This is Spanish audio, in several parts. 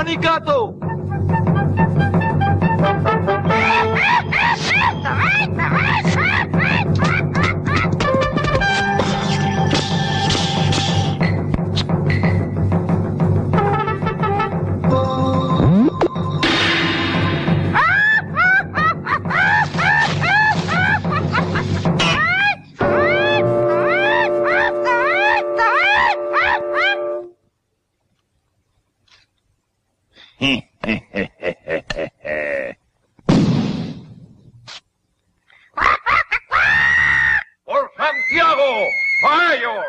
¡Manicato! ¡Por Santiago! ¡A ellos!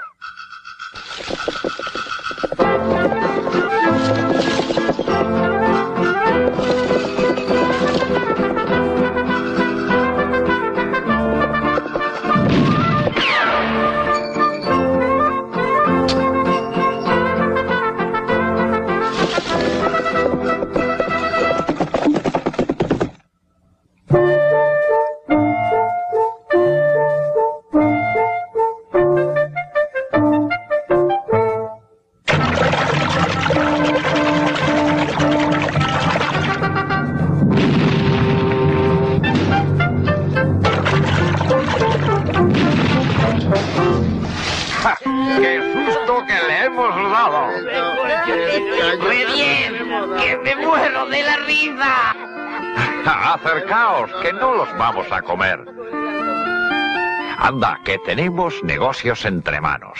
¡Ja! ¡Qué susto que le hemos dado! ¡Re bien! ¡Que me muero de la risa! Acercaos, que no los vamos a comer. Anda, que tenemos negocios entre manos.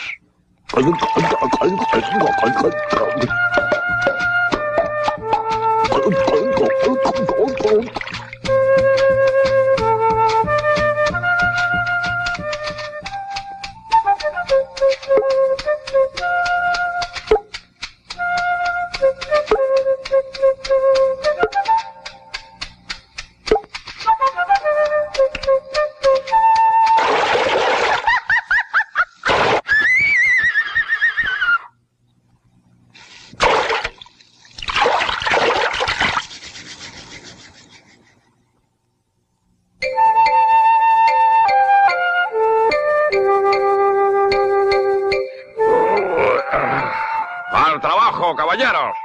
¡Al trabajo, caballeros!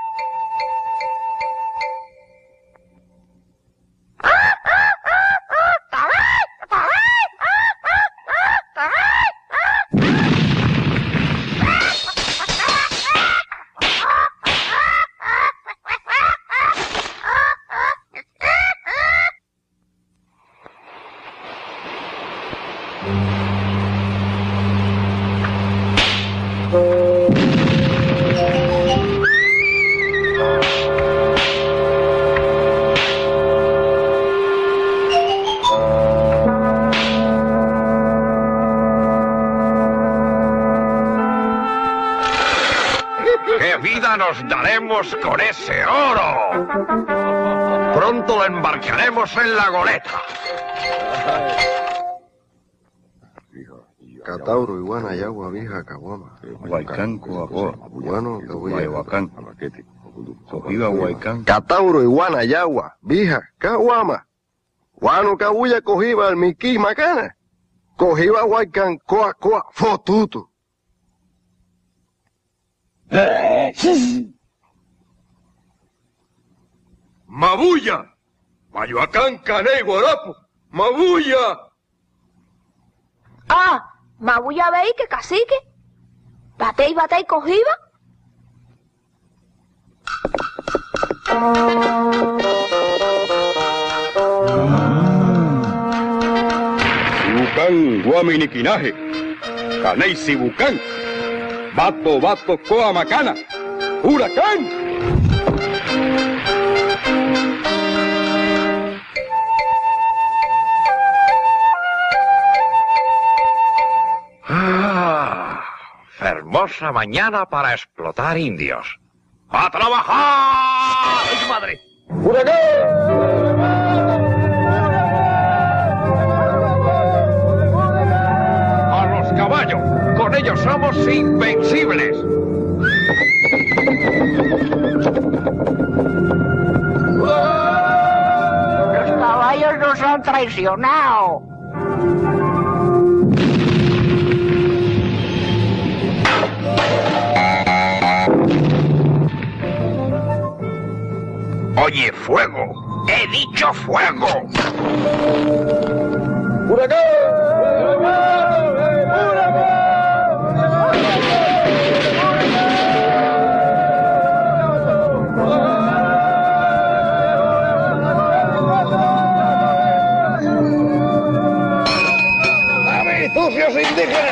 ¡Qué vida nos daremos con ese oro! Pronto lo embarcaremos en la goleta. Catauro, iguana, yagua, vija, caguama. Huaycán, Coacoa. Guano, Guayhuacán. Cojiba, Huaycán. Catauro, iguana, yagua, vija, caguama. Guano, cabuya, cojiba, almiquí, macana. Cojiba, huaycán, coa, coa, fotutu. ¡Mabuya! ¡Mayoacán, Cané, Guarapo! ¡Mabuya! Ah, mabuya veí que cacique. Batey, cojiba. Sibucán, Guaminiquinaje. Caney, Sibucán. Bato, Coa, Macana. ¡Huracán! Hermosa mañana para explotar indios. ¡A trabajar! ¡Ay, madre! ¡A los caballos! ¡Con ellos somos invencibles! Los caballos nos han traicionado. Oye, fuego. He dicho fuego. ¡A mis sucios indígenas!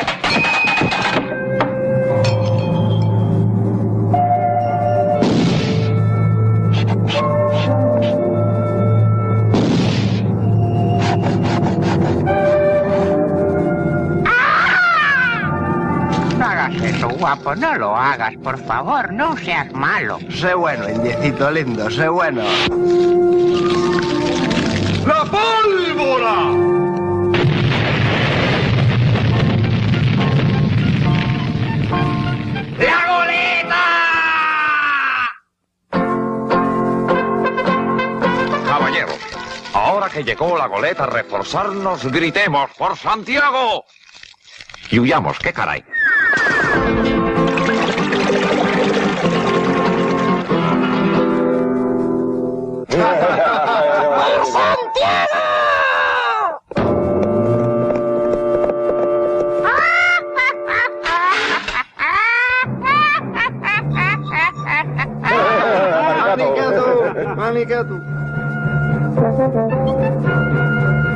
No hagas eso, guapo, no lo hagas, por favor, no seas malo. Sé bueno, indiecito lindo, sé bueno. ¡La pólvora! ¡La goleta! Caballeros, ahora que llegó la goleta a reforzarnos, gritemos por Santiago. Y huyamos, ¿qué caray? Maniqueto.